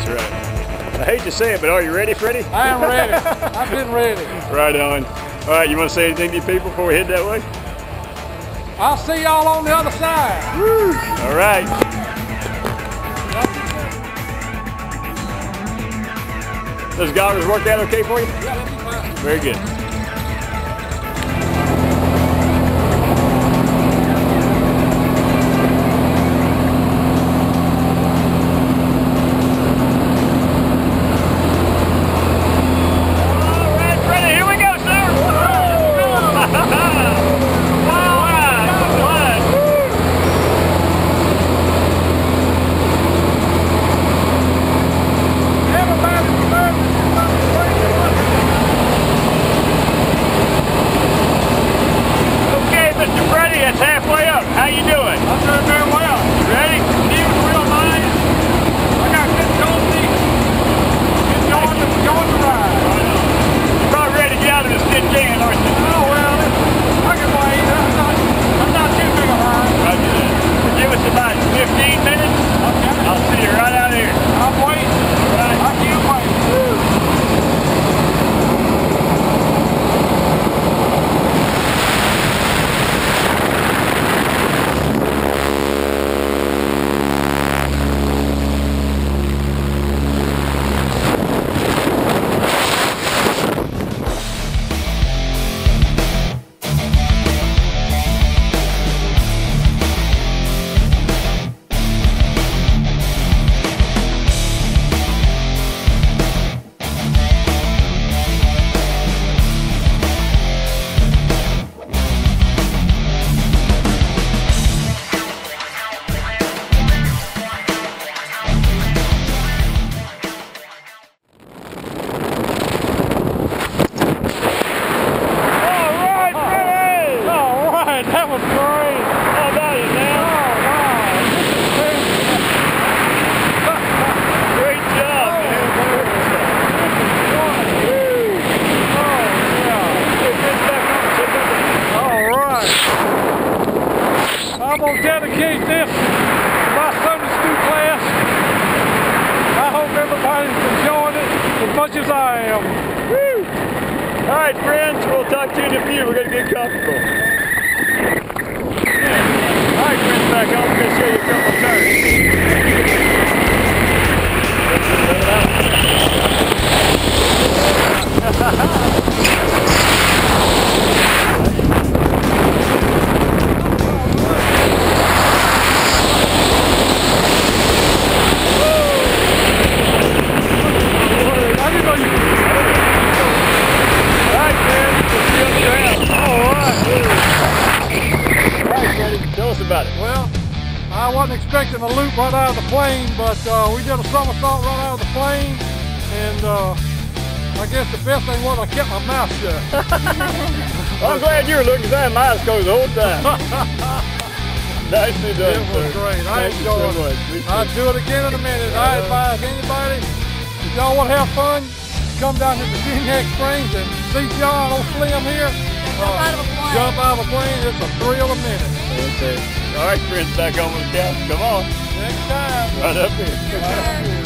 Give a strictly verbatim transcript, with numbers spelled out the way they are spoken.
right. I hate to say it, but are you ready, Freddie? I am ready. I've been ready. Right on. All right, you want to say anything to your people before we head that way? I'll see y'all on the other side. Woo. All right. Those goggles worked out okay for you? Yeah, that'll be fine. Very good. I'm going to dedicate this to my Sunday school class. I hope everybody's enjoying it as much as I am. Woo! All right, friends, we'll talk to you in a few. We're going to get comfortable. All right, friends, back home, we're going to show you a couple of about it. Well, I wasn't expecting a loop right out of the plane, but uh, we did a somersault right out of the plane, and uh, I guess the best thing was I kept my mouth shut. Well, I'm glad you were looking, because I had my eyes closed the whole time. Nicely done, It was sir. great. I Thank enjoyed you so it. I'd do it again in a minute. I advise anybody, if y'all want to have fun, come down here to Juniac Springs and see John old Slim here. Jump out of a plane. Jump out of a plane. It's a thrill a minute. Okay. All right, friends, back on with the couch. Come on. Next time. Right up here. Right up here.